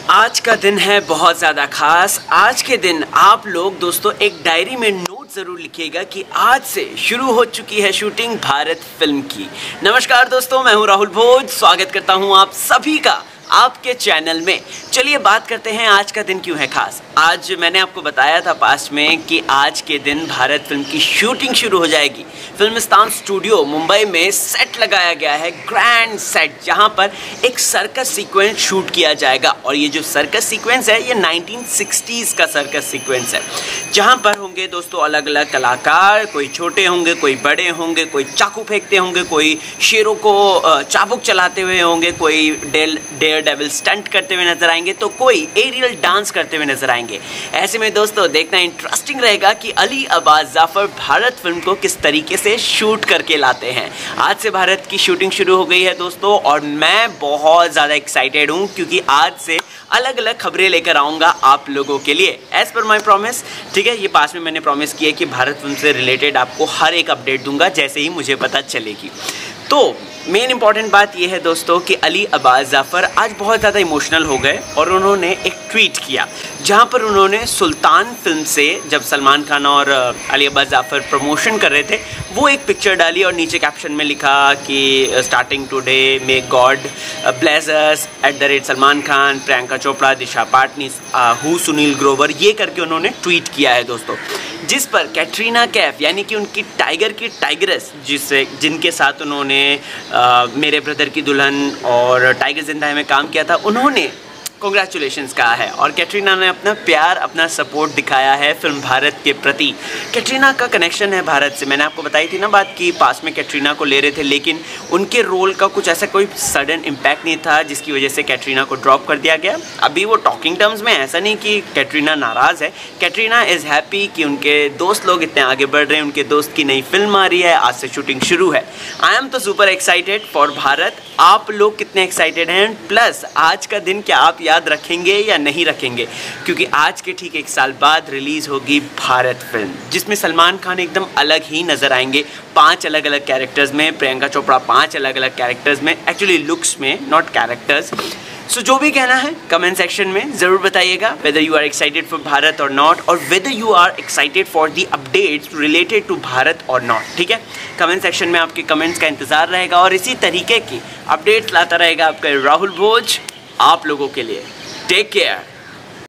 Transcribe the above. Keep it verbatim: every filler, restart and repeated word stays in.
आज का दिन है बहुत ज़्यादा खास। आज के दिन आप लोग दोस्तों एक डायरी में नोट ज़रूर लिखिएगा कि आज से शुरू हो चुकी है शूटिंग भारत फिल्म की। नमस्कार दोस्तों, मैं हूं राहुल भोज, स्वागत करता हूं आप सभी का आपके चैनल में। चलिए बात करते हैं आज का दिन क्यों है खास। आज मैंने आपको बताया था पास में कि आज के दिन भारत फिल्म की शूटिंग शुरू हो जाएगी। फिल्मिस्तान स्टूडियो मुंबई में सेट लगाया गया है, ग्रैंड सेट, जहां पर एक सर्कस सीक्वेंस शूट किया जाएगा। और ये जो सर्कस सीक्वेंस है ये नाइनटीन सिक्सटीज़ का सर्कस सीक्वेंस है, जहां पर होंगे दोस्तों अलग अलग कलाकार। कोई छोटे होंगे, कोई बड़े होंगे, कोई चाकू फेंकते होंगे, कोई शेरों को चाबुक चलाते हुए होंगे, कोई डेल डेयर डेविल स्टंट करते हुए नजर आएंगे, तो कोई एरियल डांस करते हुए नजर आएंगे। ऐसे में दोस्तों देखना इंटरेस्टिंग रहेगा कि अली अब्बास जाफर भारत फिल्म को किस तरीके से शूट करके लाते हैं। आज से भारत की शूटिंग शुरू हो गई है दोस्तों, और मैं बहुत ज़्यादा एक्साइटेड हूँ क्योंकि आज से अलग अलग खबरें लेकर आऊँगा आप लोगों के लिए, एज पर माई प्रॉमिस। ठीक है, ये पास में मैंने प्रॉमिस किया कि भारत फिल्म से रिलेटेड आपको हर एक अपडेट दूंगा जैसे ही मुझे पता चलेगी। तो मेन इंपॉर्टेंट बात यह है दोस्तों कि अली अब्बास जाफर आज बहुत ज़्यादा इमोशनल हो गए और उन्होंने एक ट्वीट किया जहां पर उन्होंने सुल्तान फिल्म से, जब सलमान खान और अली अब्बास जाफर प्रमोशन कर रहे थे, वो एक पिक्चर डाली और नीचे कैप्शन में लिखा कि starting today may God bless us at the rate Salman Khan, Priyanka Chopra, Disha Patani, हु सुनील ग्रोवर, ये करके उन्होंने ट्वीट किया है दोस्तों। जिस पर कैटरीना कैफ यानी कि उनकी टाइगर की टाइगरेस, जिससे जिनके साथ उन्होंने आ, मेरे ब्रदर की दुल्हन और टाइगर जिंदा है में काम किया था, उन्होंने कॉन्ग्रेचुलेशंस कहा है। और कैटरीना ने अपना प्यार, अपना सपोर्ट दिखाया है फिल्म भारत के प्रति। कैटरीना का कनेक्शन है भारत से, मैंने आपको बताई थी ना बात कि पास में कैटरीना को ले रहे थे, लेकिन उनके रोल का कुछ ऐसा कोई सडन इम्पैक्ट नहीं था जिसकी वजह से कैटरीना को ड्रॉप कर दिया गया। अभी वो टॉकिंग टर्म्स में, ऐसा नहीं कि कैटरीना नाराज़ है। कैटरीना इज़ हैप्पी कि उनके दोस्त लोग इतने आगे बढ़ रहे हैं, उनके दोस्त की नई फिल्म आ रही है, आज से शूटिंग शुरू है। I am so super excited for Bharat. आप लोग कितने एक्साइटेड हैं? प्लस आज का दिन क्या आप याद रखेंगे या नहीं रखेंगे? क्योंकि आज के ठीक एक साल बाद रिलीज़ होगी भारत फिल्म, जिसमें सलमान खान एकदम अलग ही नज़र आएंगे, पांच अलग अलग कैरेक्टर्स में, प्रियंका चोपड़ा पांच अलग अलग कैरेक्टर्स में, एक्चुअली लुक्स में, नॉट कैरेक्टर्स। सो so, जो भी कहना है कमेंट सेक्शन में ज़रूर बताइएगा, whether you are excited for Bharat और नॉट, और whether you are excited for the updates related to Bharat और नॉट। ठीक है, कमेंट सेक्शन में आपके कमेंट्स का इंतज़ार रहेगा और इसी तरीके की अपडेट्स लाता रहेगा आपका राहुल भोज आप लोगों के लिए। Take care.